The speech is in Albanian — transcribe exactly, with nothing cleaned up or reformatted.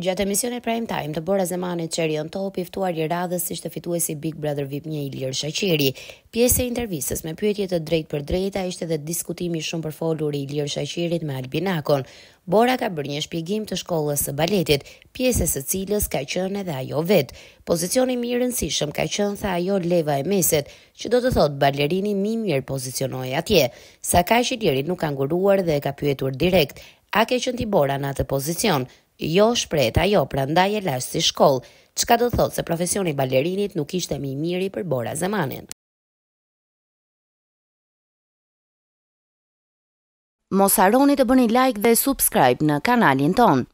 Gjatë emisionit Prime Time të Bora Zemanit Qeri on Top, i ftuar i radhës ishte fituesi Big Brother V I P një Ilir Shaqiri. Pjesë e intervistës me pyetje të drejtë për drejta ishte dhe diskutimi shumë përfolur i Ilir Shaqirit me Albinakon. Bora ka bërë një shpjegim të shkollës së baletit, pjesës së cilës ka qenë edhe ajo vet. Pozicioni më i rëndësishëm ka qenë, tha ajo, leva e mesit, që do të thotë balerini më mirë pozicionoi atje. Sa kaq Iliri nuk ka nguruar dhe e ka pyetur direkt: "A ke qenë ti Bora në atë pozicion?" "Jo," shpreh ajo, prandaj e lash si shkollë, çka do thotë se profesioni i balerinit nuk ishte më i miri për Bora Zemanin. Mos harroni të bëni like dhe subscribe në kanalin ton.